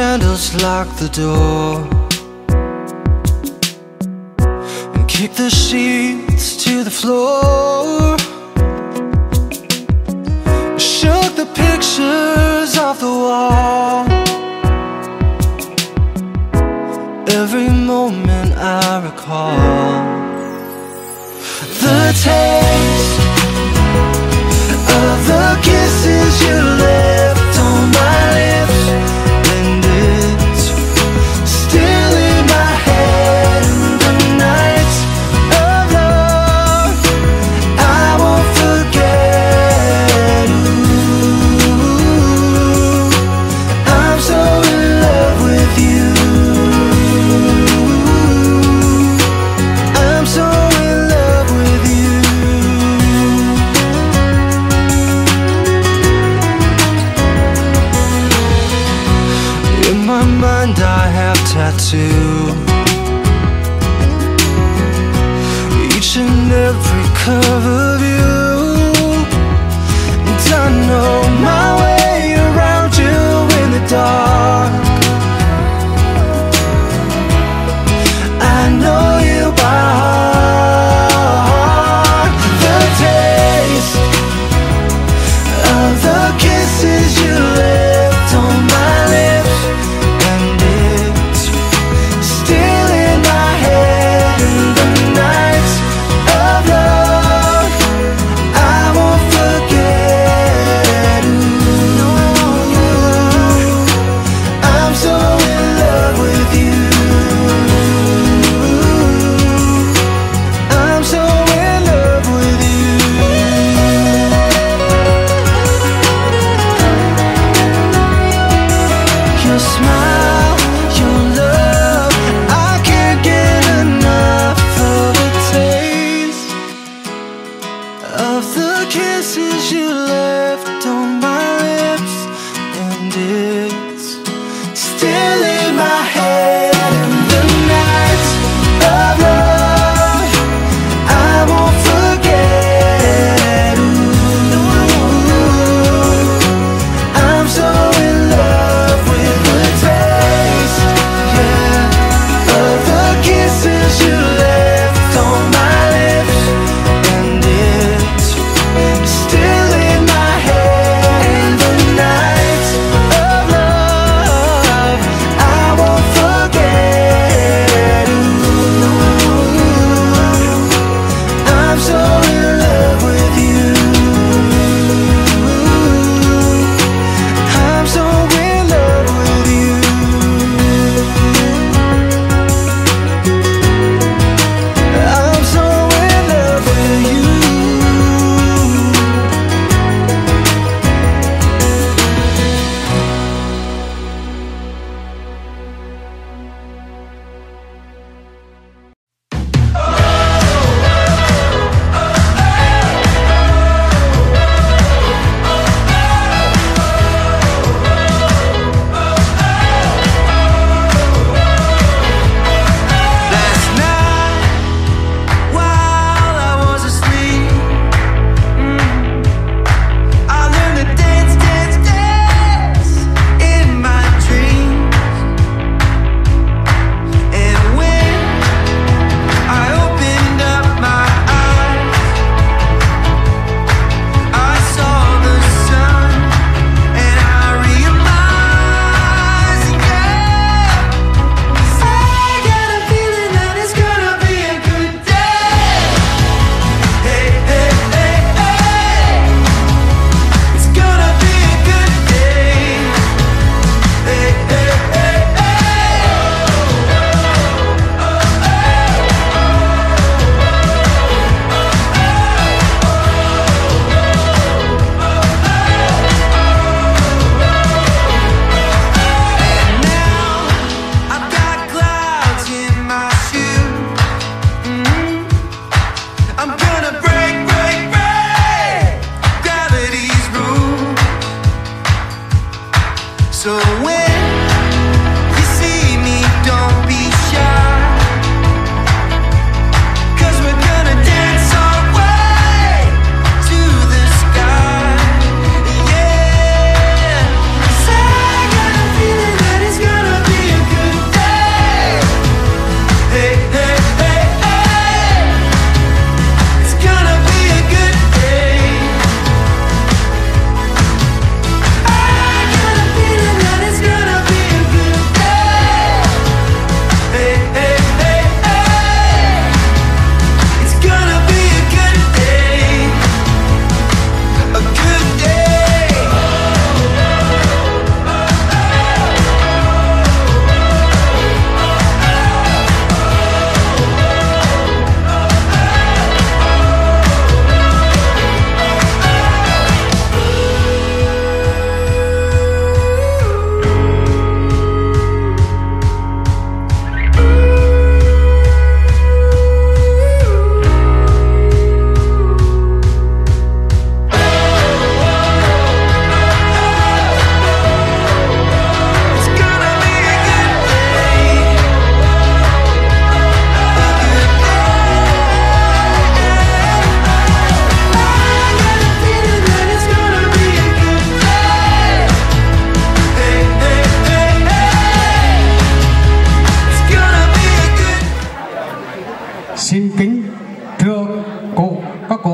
candles, lock the door, and kick the sheets to the floor. Shook the pictures off the wall. Every moment I recall the taste of the kisses you left on my lips, and it's still in my head. The nights of love I won't forget. Ooh, I'm so in love with you. I'm so in love with you. In my mind I have tattooed each and every curve of you, and I know my way around you in the dark. I know you by heart. The taste of the kisses you left on my lips, and it's still in my head. And the nights of love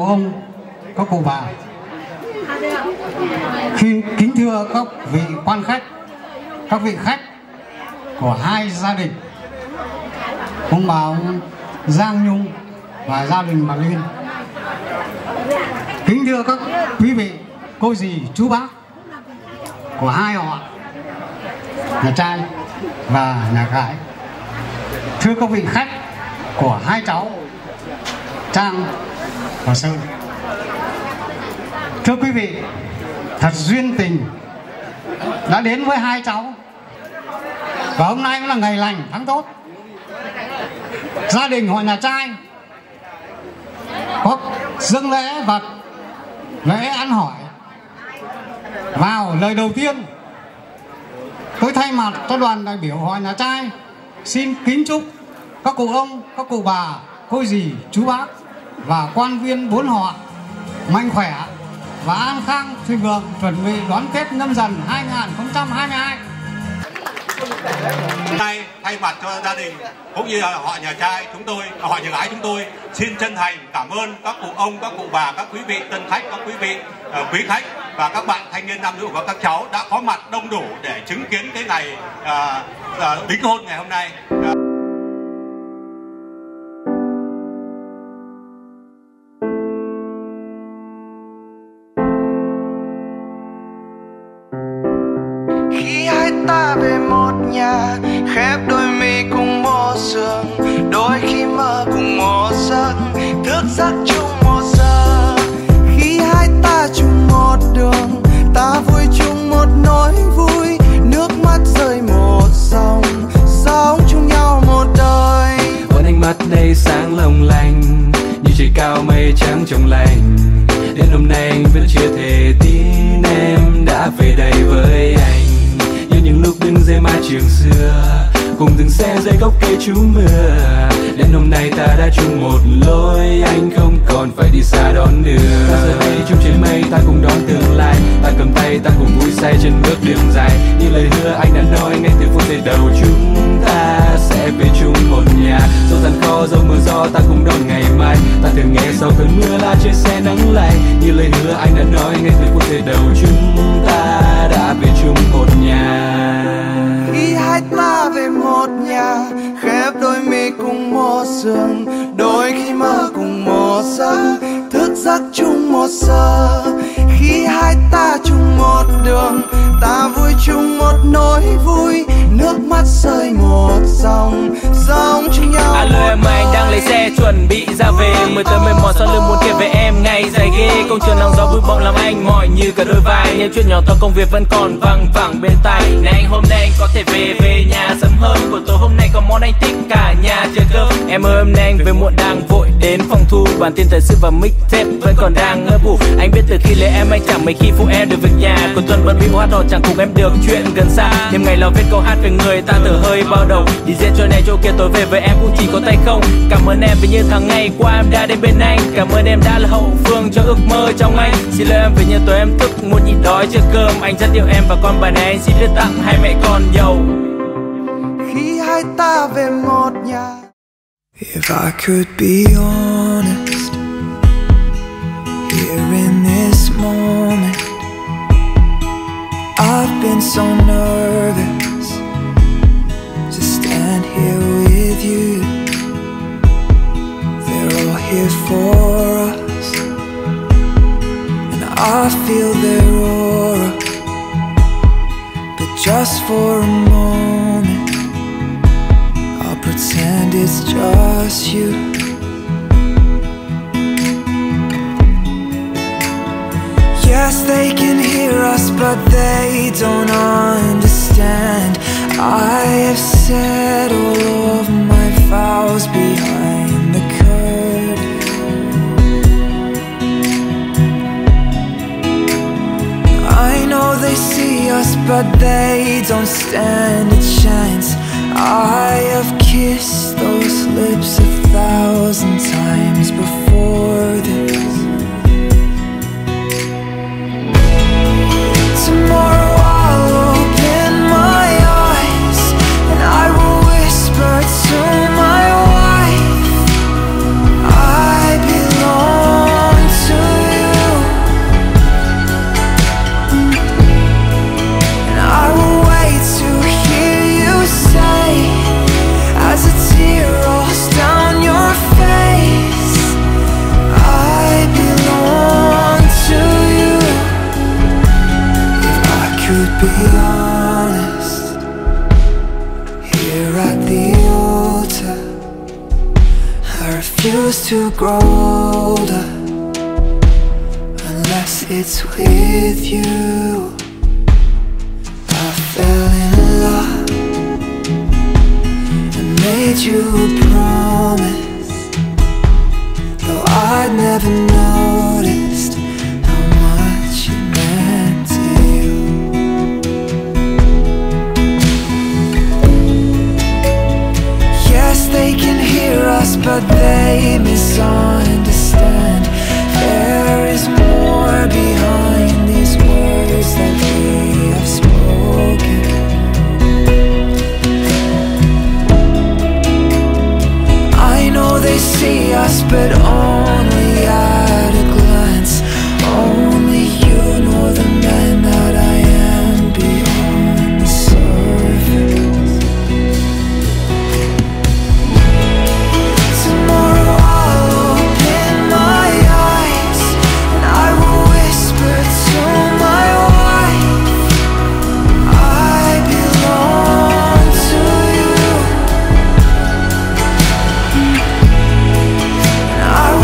ông, các cụ bà, kính thưa các vị quan khách, các vị khách của hai gia đình, ông bà ông Giang Nhung và gia đình bà Liên. Kính thưa các quý vị, cô dì, chú bác của hai họ, nhà trai và nhà gái. Thưa các vị khách của hai cháu Trang và Sơn. Thưa quý vị, thật duyên tình đã đến với hai cháu, và hôm nay cũng là ngày lành tháng tốt. Gia đình họ nhà trai có dâng lễ và lễ ăn hỏi. Vào lời đầu tiên, tôi thay mặt cho đoàn đại biểu họ nhà trai xin kính chúc các cụ ông, các cụ bà, cô dì, chú bác và quan viên bốn họ mạnh khỏe và an khang thịnh vượng, chuẩn bị đón Tết Nhâm Dần 2022. Hôm nay thay mặt cho gia đình cũng như họ nhà trai chúng tôi, họ nhà gái chúng tôi xin chân thành cảm ơn các cụ ông, các cụ bà, các quý vị tân khách, các quý vị quý khách và các bạn thanh niên nam nữ và các cháu đã có mặt đông đủ để chứng kiến cái ngày đính hôn ngày hôm nay. Khi hai ta về một nhà, khép đôi mi cùng một giường, đôi khi mơ cùng một giấc, thức giấc chung một giờ. Khi hai ta chung một đường, ta vui chung một nỗi vui, nước mắt rơi một dòng, sống chung nhau một đời. Vẫn ánh mắt đây sáng long lanh, như trời cao mây trắng trong lành. Đến hôm nay anh vẫn chưa thể tin em đã về đây với anh. Như những lúc đứng dưới mái trường xưa, cùng từng xe dưới gốc cây trú mưa. Đến hôm nay ta đã chung một lối, anh không còn phải đi xa đón đưa. Ta giờ đây chung trên mây, ta cùng đón tương lai. Ta cầm tay, ta cùng vui say trên bước đường dài. Như lời hứa anh đã nói ngay từ phút giây đầu, chúng ta sẽ về chung một nhà. Dẫu gian khó, dẫu mưa gió, ta cùng đón ngày mai. Ta thường nghe sau cơn mưa là trên xe nắng lạnh. Như lời hứa anh đã nói ngay từ phút giây đầu, chúng ta đã về chung một nhà. Khi hai ta về một nhà, khép đôi mi cùng một giường, đôi khi mơ cùng một giấc, thức giấc chung một giờ. Khi hai ta chung một đường, ta vui chung một nỗi vui, nước mắt rơi một dòng, sống chung nhau. Alo em, anh đang lấy xe chuẩn bị ra về, mới tới mệt mỏi sau lưng muốn kể về em ngày dài ghê. Công trường nắng gió bụi bặm làm anh mỏi như cả đôi vai, những chuyện nhỏ to công việc vẫn còn văng vẳng bên tai. Này anh, hôm nay anh có thể về nhà sớm hơn, buổi tối hôm nay có món anh thích cả nhà chờ cơm. Em ơi, hôm nay anh về muộn đang vội đến phòng thu, bản tin thời sự và mixtape vẫn còn đang ngỡ ngủ. Anh biết từ khi lấy em anh chẳng mấy khi phụ em được việc nhà, cuối tuần bận bịu hát hò chẳng cùng em được chuyện gần xa. Thêm ngày lo viết câu hát về người ta thở hơi bao đầu, đi diễn chỗ này chỗ kia tối về với em cũng chỉ có tay không. Cảm ơn em vì như tháng ngày qua em đã đến bên anh, cảm ơn em đã là hậu phương cho ước mơ trong anh. Xin lỗi em vì như tối em thức muốn nhịn đói chưa cơm, anh rất yêu em và con bà này anh xin viết tặng hai mẹ con giàu. Khi hai ta về một nhà. If I could be honest, here in this moment, I've been so nervous to stand here with you. They're all here for us, and I feel their aura. But just for a moment, I'll pretend it's just you. Yes, they can hear us, but they don't understand. I have said all of my vows behind the curtain. I know they see us, but they don't stand a chance. I have kissed those lips 1,000 times before this. Tomorrow I'll open my eyes and I will whisper to my wife, I belong choose to grow older unless it's with you. I fell in love and made you a promise, though I'd never noticed how much it meant to you. Yes, they can hear us, but they misunderstand. There is more behind these words that we have spoken. I know they see us, but only at a glance. Only you know the man that I am beyond the surface. Tomorrow I'll open my eyes and I will whisper to my wife, I belong to you. And I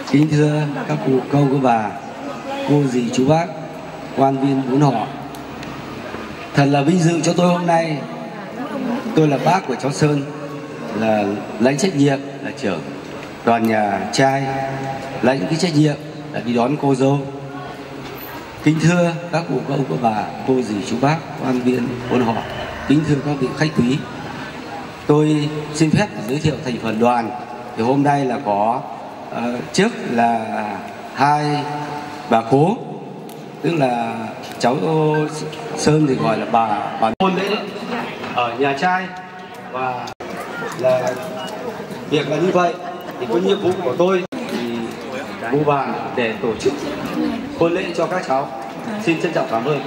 Kính thưa các cụ cô bà, cô dì chú bác, quan viên bốn họ, thật là vinh dự cho tôi hôm nay. Tôi là bác của cháu Sơn, là lãnh trách nhiệm là trưởng đoàn nhà trai, lãnh cái trách nhiệm là đi đón cô dâu. Kính thưa các cụ cô bà, cô dì chú bác, quan viên bốn họ, kính thưa các vị khách quý, tôi xin phép giới thiệu thành phần đoàn. Thì hôm nay là có trước là hai bà cố, tức là cháu Sơn thì gọi là bà hôn lễ ở nhà trai, và là việc là như vậy. Thì có nhiệm vụ của tôi thì mua vàng để tổ chức hôn lễ cho các cháu. Xin trân trọng cảm ơn.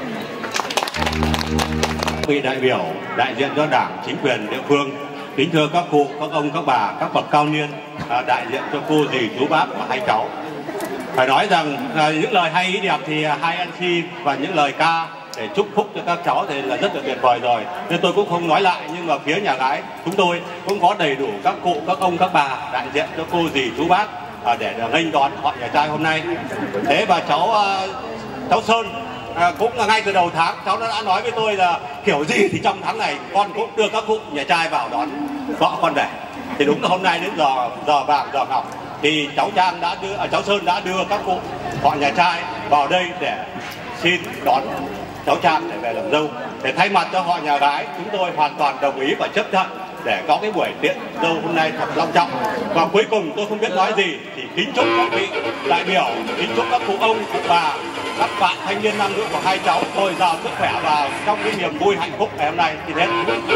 Vị đại biểu đại diện cho Đảng, chính quyền địa phương, kính thưa các cụ, các ông, các bà, các bậc cao niên, đại diện cho cô dì chú bác và hai cháu. Phải nói rằng những lời hay ý đẹp thì hai MC và những lời ca để chúc phúc cho các cháu thì là rất là tuyệt vời rồi, nên tôi cũng không nói lại. Nhưng mà phía nhà gái chúng tôi cũng có đầy đủ các cụ, các ông, các bà đại diện cho cô dì chú bác để nghênh đón họ nhà trai hôm nay. Thế và cháu Sơn cũng là ngay từ đầu tháng cháu đã nói với tôi là kiểu gì thì trong tháng này con cũng đưa các cụ nhà trai vào đón vợ con về. Thì đúng là hôm nay đến giờ vàng giờ ngọc thì cháu Sơn đã đưa các cụ họ nhà trai vào đây để xin đón cháu Trang để về làm dâu. Để thay mặt cho họ nhà gái, chúng tôi hoàn toàn đồng ý và chấp nhận để có cái buổi tiễn dâu hôm nay thật long trọng. Và cuối cùng tôi không biết nói gì thì kính chúc các vị đại biểu, kính chúc các cụ ông, cụ bà, các bạn thanh niên nam nữ của hai cháu dồi dào sức khỏe và trong cái niềm vui hạnh phúc ngày hôm nay. Thì hết.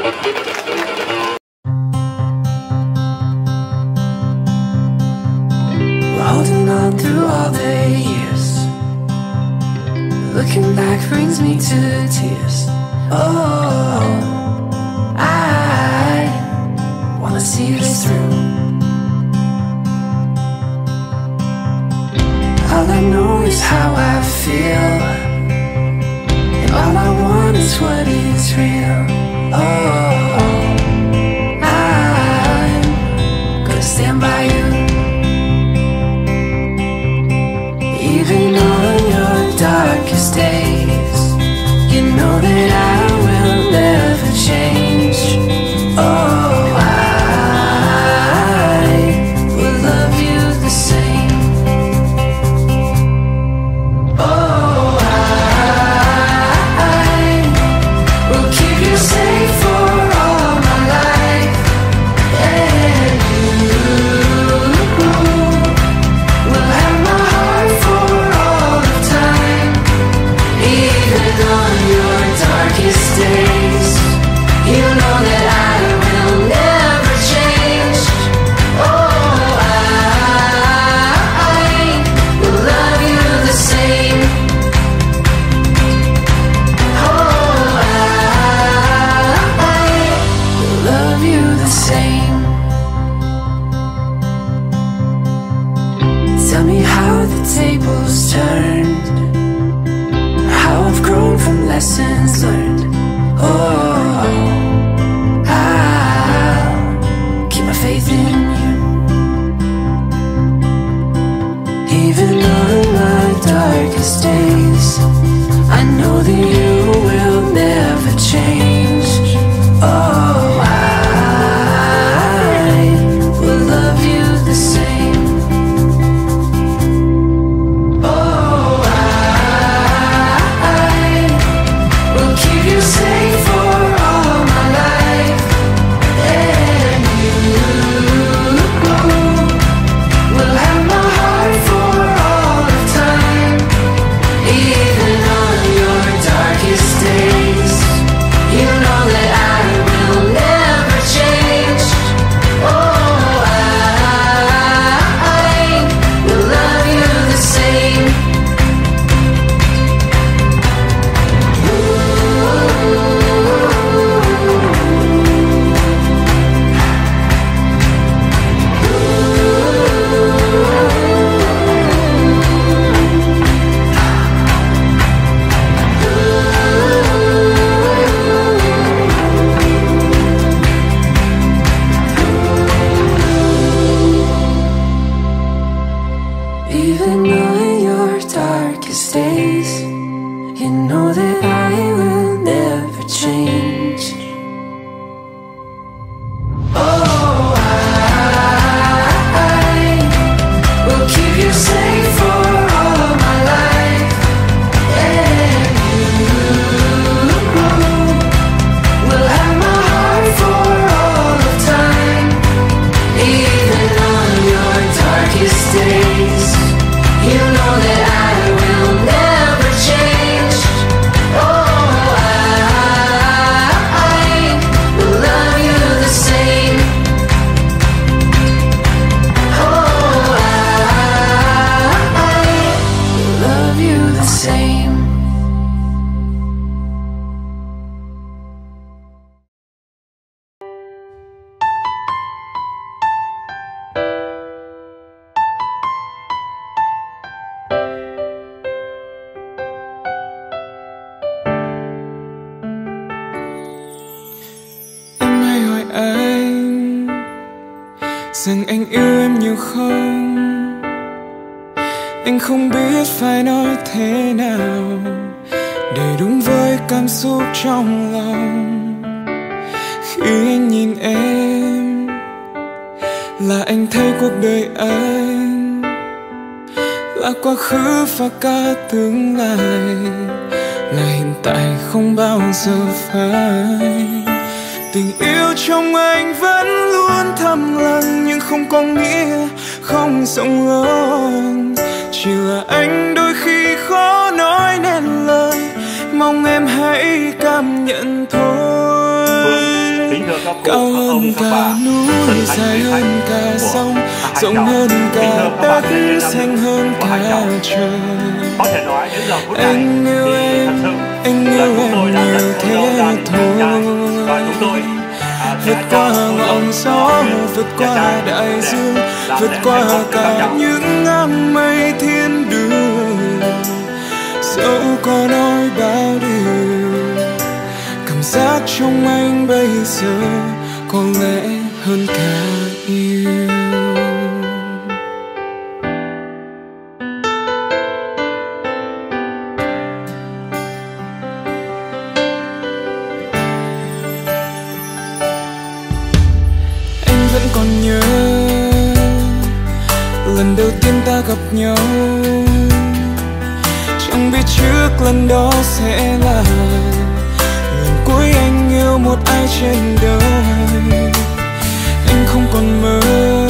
Holding on through all the years, looking back brings me to tears. Oh, I wanna see this through. All I know is how I feel, and all I want is what is real. Oh, I'm gonna stand by you, even on your darkest days. You know that I will never change. Oh, I will love you the same. Oh, I will keep you safe for all my life, and you will have my heart for all of time. Even on your darkest days, you know that I will never change. Oh, I will love you the same. Oh, I will love you the same. Tell me how the tables turned, how I've grown from lessons learned. Oh, I'll keep my faith in you, even on my darkest days. I know that you will never change. Oh, I will love you the same. Oh, I will keep you safe for all my life, and you will have my heart for all of time. Even on your darkest same. Em hay hỏi anh rằng anh yêu em nhiều không? Anh không biết phải nói thế nào để đúng với cảm xúc trong lòng. Khi anh nhìn em là anh thấy cuộc đời anh là quá khứ và cả tương lai, là hiện tại không bao giờ phai. Tình yêu trong anh vẫn luôn thầm lặng, nhưng không có nghĩa không rộng lớn. Chỉ là anh đôi khi khó nói nên lời, mong em hãy cảm nhận thôi. Cao hơn cả núi, dài hơn cả sông, rộng hơn cả đất, xanh hơn cả trời. Anh yêu em nhiều thế thôi. Vượt qua ngọn gió, vượt qua đại dương, vượt qua cả những áng mây thiên đường. Dẫu có nói bao điều, cảm giác trong anh bây giờ có lẽ hơn cả yêu. Còn nhớ lần đầu tiên ta gặp nhau, chẳng biết trước lần đó sẽ là lần cuối anh yêu một ai trên đời. Anh không còn mơ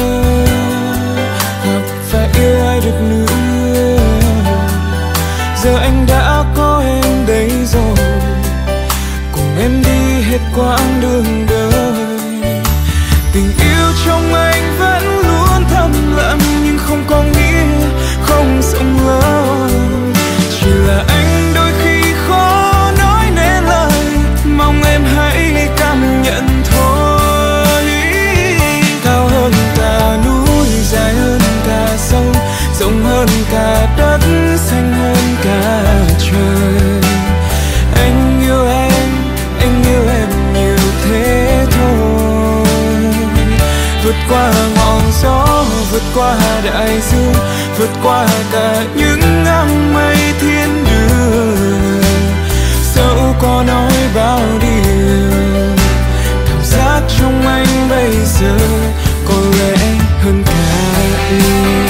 gặp và yêu ai được nữa, giờ anh đã có em đây rồi, cùng em đi hết quãng đường đời. Tình yêu trong anh vẫn luôn thầm lặng, nhưng không có nghĩa không rộng lớn. Chỉ là anh đôi khi khó nói nên lời, mong em hãy cảm nhận thôi. Cao hơn cả núi, dài hơn cả sông, rộng hơn cả đất, xanh hơn cả trời. Anh yêu em nhiều thế thôi. Vượt qua ngọn gió, vượt qua đại dương, vượt qua cả những áng mây thiên đường. Dẫu có nói bao điều, cảm giác trong anh bây giờ có lẽ hơn cả yêu.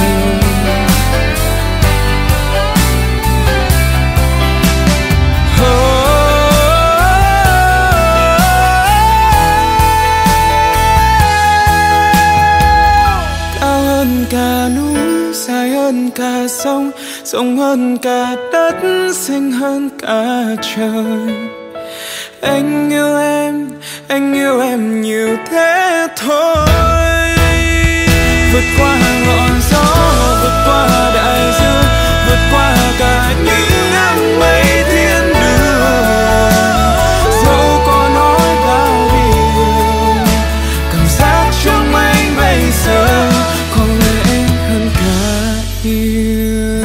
Cả núi, dài hơn cả sông, rộng hơn cả đất, xanh hơn cả trời. Anh yêu em nhiều thế thôi. Vượt qua ngọn gió, vượt qua đại dương, vượt qua cả những áng mây thiên đường. Dẫu có nói bao điều, cảm giác trong anh bây giờ có lẽ hơn cả yêu.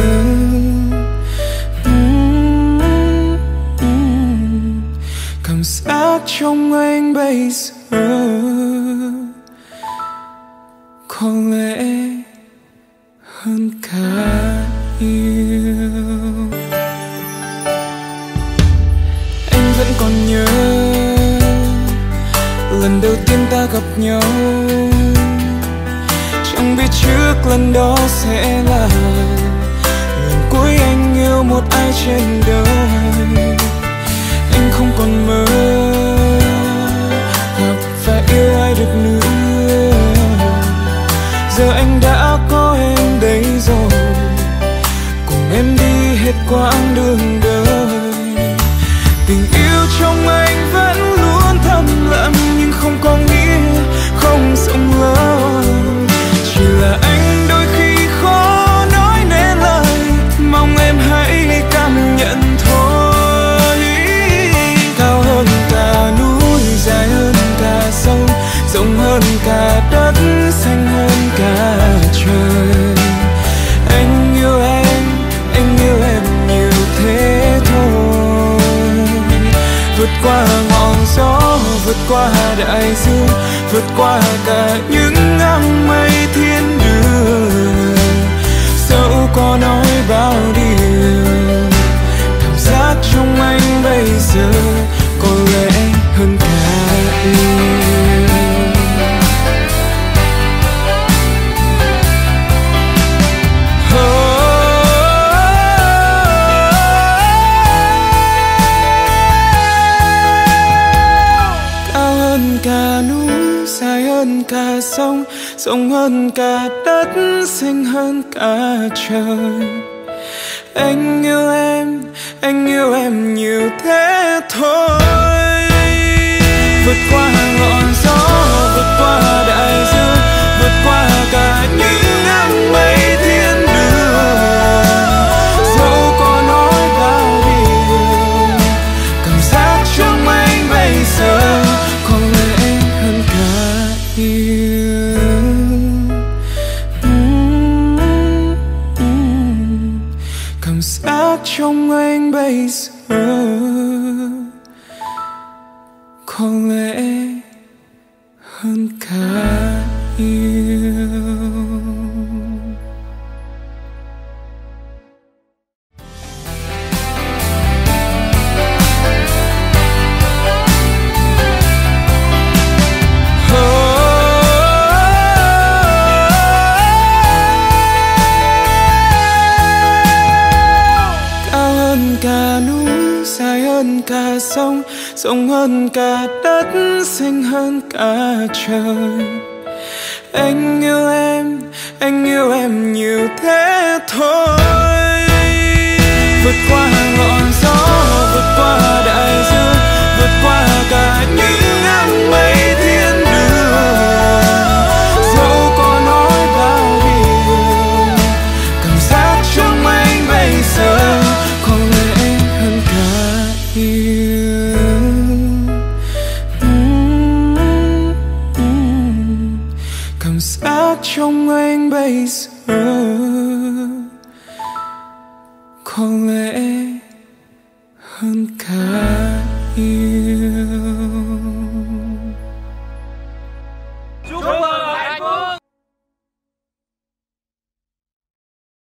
Cảm giác trong anh bây giờ có lẽ hơn cả yêu. Anh vẫn còn nhớ lần đầu tiên ta gặp nhau, chẳng biết trước lần đó sẽ là lần cuối anh yêu một ai trên đời. Anh không còn mơ gặp và yêu ai được nữa, giờ anh đã có em đây rồi, cùng em đi hết quãng đường đời. Tình yêu trong anh vẫn luôn thầm lặng, nhưng không có nghĩa không rộng lớn. Chỉ là anh đôi khi khó nói nên lời, mong em hãy qua đại dương, vượt qua cả những ngang mây thiên đường. Dẫu có nói bao điều, cảm giác trong anh bây giờ có lẽ hơn cả yêu. Cả sông, rộng hơn cả đất, xinh hơn cả trời. Anh yêu em nhiều thế thôi. Vượt qua ngọn gió, vượt qua đại dương, vượt qua cả những nắng mây thiên đường. Dẫu có nói bao điều, cảm giác trong anh bây giờ có lẽ hơn cả yêu. Cảm giác trong anh bây giờ có lẽ hơn cả yêu. Cả sông, rộng hơn cả đất, xinh hơn cả trời. Anh yêu em nhiều thế thôi. Vượt qua ngọn gió, vượt qua đại dương, vượt qua cả những nắng mây thiên đường. Dẫu có nói bao điều, cảm giác trong anh bây giờ có lẽ hơn cả yêu. Cảm giác trong anh bây giờ có lẽ